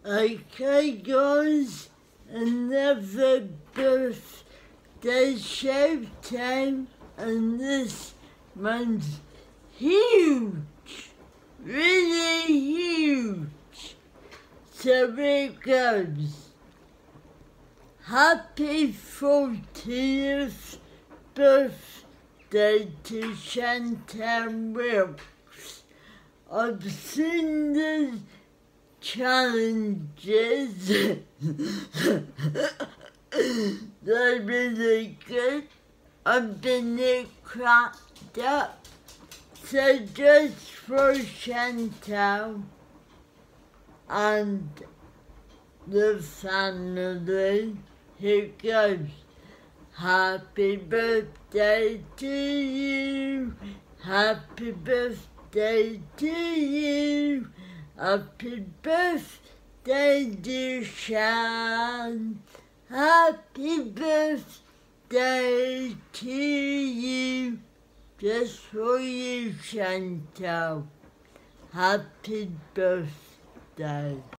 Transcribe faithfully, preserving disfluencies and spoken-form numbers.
Okay guys, another birthday shout out, and this one's huge, really huge. So it goes. Happy fortieth birthday to Chantal Wilkes. I've seen the challenges. They're really good. I've been there cracked up. So just for Chantal and the family, here goes. Happy birthday to you. Happy birthday to you. Happy birthday, dear Shan. Happy birthday to you. Just for you, Chantal. Happy birthday.